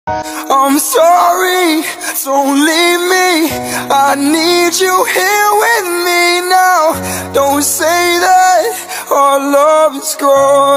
I'm sorry, don't leave me. I need you here with me now. Don't say that our love is gone.